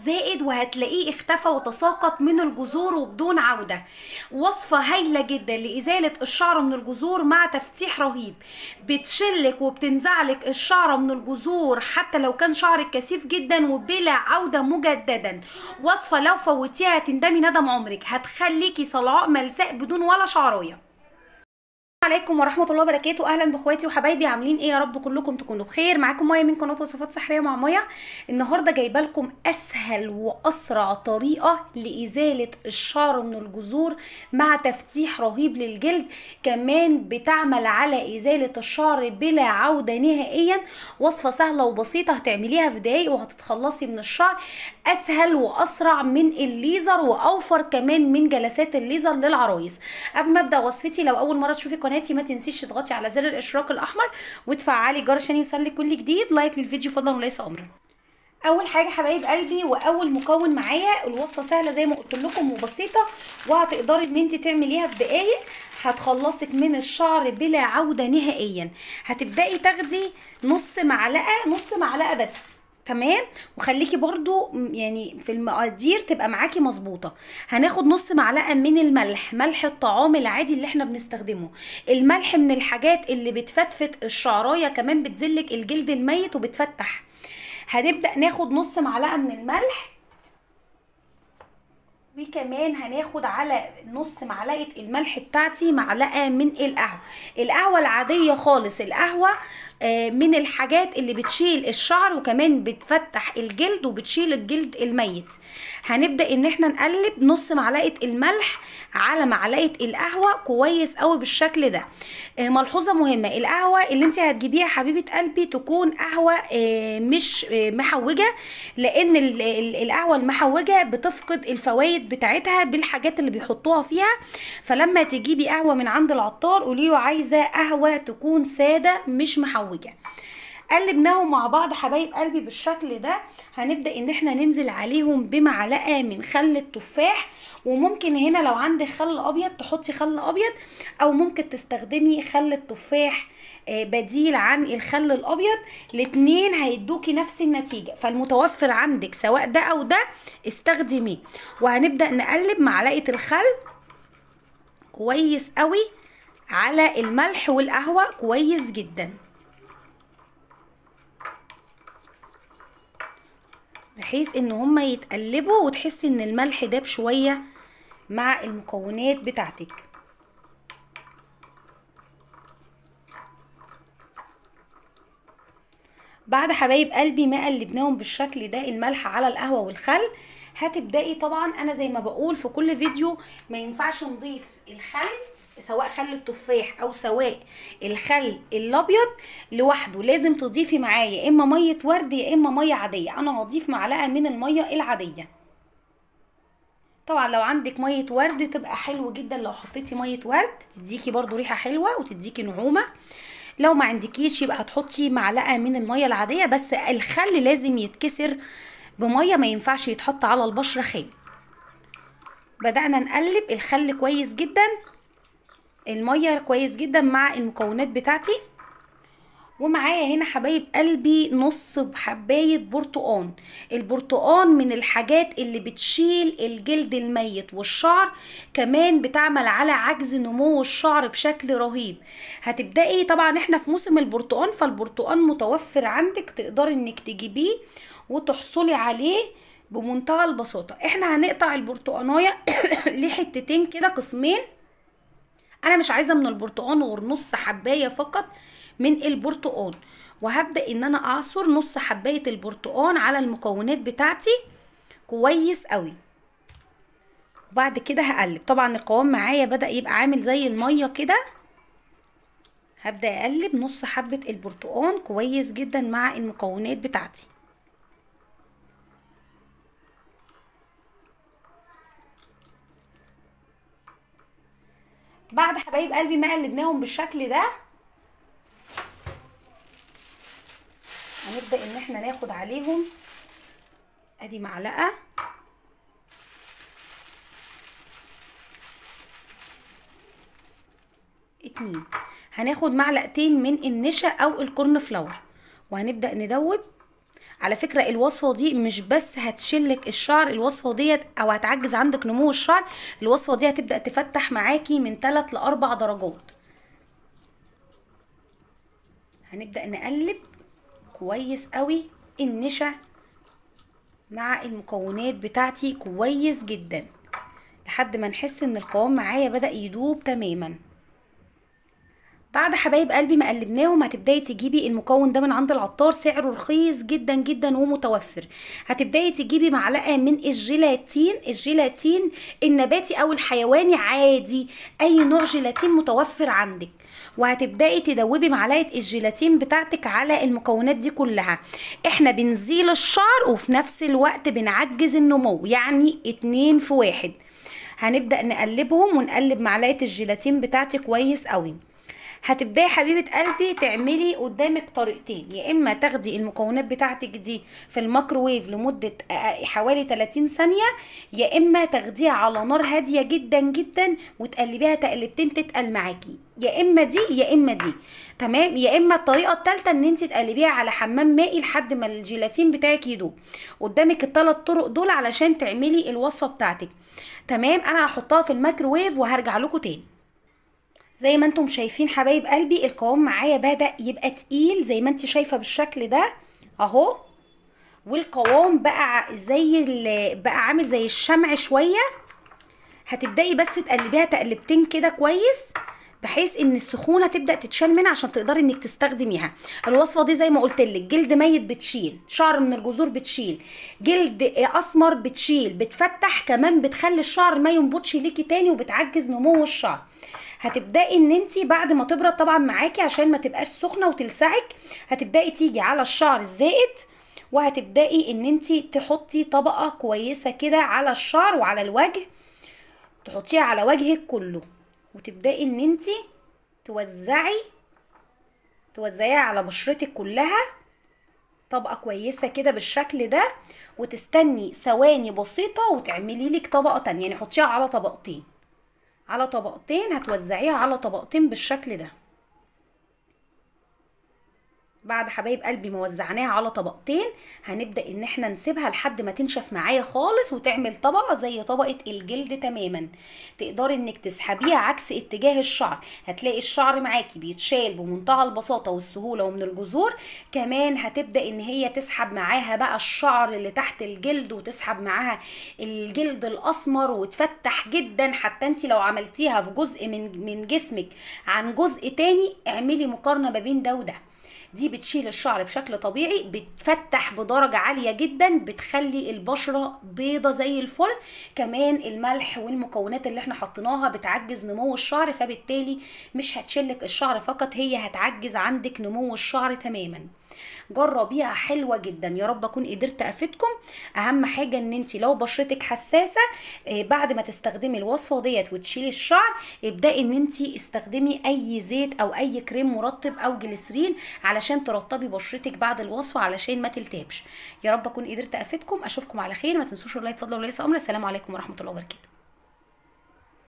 زائد وهتلاقيه اختفى وتساقط من الجذور وبدون عودة. وصفة هايلة جدا لإزالة الشعر من الجذور مع تفتيح رهيب. بتشلك وبتنزعلك الشعر من الجذور حتى لو كان شعرك كثيف جدا وبلا عودة مجددا. وصفة لو فوتيها هتندمي ندم عمرك، هتخليكي صلعاء ملساء بدون ولا شعرايه. عليكم ورحمة الله وبركاته. اهلا باخواتي وحبايبي، عاملين ايه؟ يا رب كلكم تكونوا بخير. معاكم مايا من قناة وصفات سحرية مع مايا. النهارده جايبه لكم اسهل واسرع طريقة لازالة الشعر من الجذور مع تفتيح رهيب للجلد، كمان بتعمل على ازالة الشعر بلا عودة نهائيا. وصفة سهلة وبسيطة هتعمليها في دقايق وهتتخلصي من الشعر. اسهل واسرع من الليزر واوفر كمان من جلسات الليزر للعرايس. قبل ما ابدا وصفتي، لو اول مرة تشوفي قناتي ما تنسيش تضغطي على زر الاشتراك الاحمر وتفعلي الجرس عشان يوصلك كل جديد. لايك للفيديو فضلا وليس امرا. اول حاجه حبايب قلبي واول مكون معايا، الوصفه سهله زي ما قلت لكم وبسيطه وهتقدري ان انت تعمليها في دقايق، هتخلصك من الشعر بلا عوده نهائيا. هتبداي تاخدي نص معلقه بس، تمام؟ وخليكي برضو يعني في المقادير تبقى معاكي مظبوطه. هناخد نص معلقه من الملح، ملح الطعام العادي اللي احنا بنستخدمه. الملح من الحاجات اللي بتفتفت الشعرايه، كمان بتزلك الجلد الميت وبتفتح. هنبدا ناخد نص معلقه من الملح، وكمان هناخد على نص معلقه الملح بتاعتي معلقه من القهوه العاديه خالص. القهوه من الحاجات اللي بتشيل الشعر وكمان بتفتح الجلد وبتشيل الجلد الميت. هنبدا ان احنا نقلب نص معلقه الملح على معلقه القهوه كويس قوي بالشكل ده. ملحوظه مهمه، القهوه اللي انت هتجيبيها حبيبه قلبي تكون قهوه مش محوجه، لان القهوه المحوجه بتفقد الفوائد بتاعتها بالحاجات اللي بيحطوها فيها. فلما تجيبي قهوه من عند العطار قولي له عايزه قهوه تكون ساده مش محوجه. قلبناهم مع بعض حبايب قلبي بالشكل ده. هنبدا ان احنا ننزل عليهم بمعلقه من خل التفاح، وممكن هنا لو عندك خل ابيض تحطي خل ابيض، او ممكن تستخدمي خل التفاح بديل عن الخل الابيض. الاتنين هيدوكي نفس النتيجه، فالمتوفر عندك سواء ده او ده استخدميه. وهنبدا نقلب معلقه الخل كويس قوي على الملح والقهوه كويس جدا، بحيث ان هما يتقلبوا وتحسي ان الملح داب شويه مع المكونات بتاعتك. بعد حبايب قلبي ما قلبناهم بالشكل ده الملح على القهوه والخل، هتبداي طبعا انا زي ما بقول في كل فيديو ما ينفعش نضيف الخل سواء خل التفاح او سواء الخل الابيض لوحده، لازم تضيفي معاه يا اما ميه ورد يا اما ميه عاديه. انا هضيف معلقه من الميه العاديه. طبعا لو عندك ميه ورد تبقى حلو جدا، لو حطيتي ميه ورد تديكي برضو ريحه حلوه وتديكي نعومه. لو ما عندكيش يبقى هتحطي معلقه من الميه العاديه، بس الخل لازم يتكسر بميه، ما ينفعش يتحط على البشره خام. بدأنا نقلب الخل كويس جدا، الميه كويس جدا مع المكونات بتاعتي. ومعايا هنا حبايب قلبي نص حبايه برتقان. البرتقان من الحاجات اللي بتشيل الجلد الميت والشعر، كمان بتعمل على عجز نمو الشعر بشكل رهيب. هتبدأي طبعا احنا في موسم البرتقان، فالبرتقان متوفر عندك تقدري انك تجيبيه وتحصلي عليه بمنتهى البساطه. احنا هنقطع البرتقانايه لحتتين كده قسمين. انا مش عايزه من البرتقان غير نص حبايه فقط من البرتقان، وهبدا ان انا اعصر نص حبايه البرتقان على المكونات بتاعتي كويس قوي. وبعد كده هقلب. طبعا القوام معايا بدا يبقى عامل زي الميه كده. هبدا اقلب نص حبه البرتقان كويس جدا مع المكونات بتاعتي. بعد حبايب قلبي ما قلبناهم بالشكل ده، هنبدأ ان احنا ناخد عليهم ادي معلقة، اتنين، هناخد معلقتين من النشا او الكورن فلاور، وهنبدأ ندوب على فكرة الوصفة دي مش بس هتشلك الشعر، الوصفة ديت او هتعجز عندك نمو الشعر، الوصفة دي هتبدأ تفتح معاكي من 3 ل4 درجات. هنبدأ نقلب كويس قوي النشا مع المكونات بتاعتي كويس جدا لحد ما نحس ان القوام معايا بدأ يدوب تماما. بعد حبايب قلبي ما قلبناهم هتبداي تجيبي المكون ده من عند العطار، سعره رخيص جدا جدا ومتوفر. هتبداي تجيبي معلقه من الجيلاتين النباتي او الحيواني عادي، اي نوع جيلاتين متوفر عندك، وهتبداي تدوبي معلقه الجيلاتين بتاعتك على المكونات دي كلها. احنا بنزيل الشعر وفي نفس الوقت بنعجز النمو، يعني 2 في 1. هنبدا نقلبهم ونقلب معلقه الجيلاتين بتاعتي كويس قوي. هتبداي حبيبه قلبي تعملي قدامك طريقتين، يا اما تاخدي المكونات بتاعتك دي في الميكروويف لمده حوالي 30 ثانيه، يا اما تاخديها على نار هاديه جدا جدا وتقلبيها تقلبتين تتقل معاكي، يا اما دي يا اما دي. تمام. يا اما الطريقه الثالثه ان انت تقلبيها على حمام مائي لحد ما الجيلاتين بتاعك يدوب. قدامك ال3 طرق دول علشان تعملي الوصفه بتاعتك. تمام. انا هحطها في الميكروويف وهرجع لكم تاني. زي ما انتم شايفين حبايب قلبي القوام معايا بدأ يبقى تقيل زي ما انت شايفه بالشكل ده اهو، والقوام بقى بقى عامل زي الشمع شويه. هتبداي بس تقلبيها تقلبتين كده كويس بحيث ان السخونه تبدا تتشال منها عشان تقدري انك تستخدميها. الوصفه دي زي ما قلت لك جلد ميت بتشيل، شعر من الجذور بتشيل، جلد اسمر بتشيل، بتفتح كمان، بتخلي الشعر ما ينبطش ليكي تاني وبتعجز نمو الشعر. هتبداي ان انت بعد ما تبرد طبعا معاكي عشان ما تبقاش سخنه وتلسعك، هتبداي تيجي على الشعر الزائد وهتبداي ان انت تحطي طبقه كويسه كده على الشعر وعلى الوجه، تحطيها على وجهك كله، وتبداي ان انت توزعيها على بشرتك كلها طبقه كويسه كده بالشكل ده، وتستني ثواني بسيطه وتعملي لك طبقه تانية، يعني حطيها على طبقتين هتوزعيها على طبقتين بالشكل ده. بعد حبايب قلبي ما وزعناها على طبقتين هنبدا ان احنا نسيبها لحد ما تنشف معايا خالص وتعمل طبقه زي طبقه الجلد تماما. تقدري انك تسحبيها عكس اتجاه الشعر، هتلاقي الشعر معاكي بيتشال بمنتهى البساطه والسهوله ومن الجذور. كمان هتبدا ان هي تسحب معاها بقى الشعر اللي تحت الجلد وتسحب معاها الجلد الاسمر وتفتح جدا. حتى انت لو عملتيها في جزء من جسمك عن جزء تاني، اعملي مقارنه ما بين ده وده. دي بتشيل الشعر بشكل طبيعي، بتفتح بدرجة عالية جدا، بتخلي البشرة بيضة زي الفل. كمان الملح والمكونات اللي احنا حطيناها بتعجز نمو الشعر، فبالتالي مش هتشلك الشعر فقط، هي هتعجز عندك نمو الشعر تماما. جربيها حلوه جدا. يا رب اكون قدرت افيدكم. اهم حاجه ان انت لو بشرتك حساسه بعد ما تستخدمي الوصفه ديت وتشيلي الشعر، ابداي ان انت استخدمي اي زيت او اي كريم مرطب او جليسرين علشان ترطبي بشرتك بعد الوصفه علشان ما تلتهبش. يا رب اكون قدرت افيدكم. اشوفكم على خير. ما تنسوش اللايك فضلا وليس امر. السلام عليكم ورحمه الله وبركاته.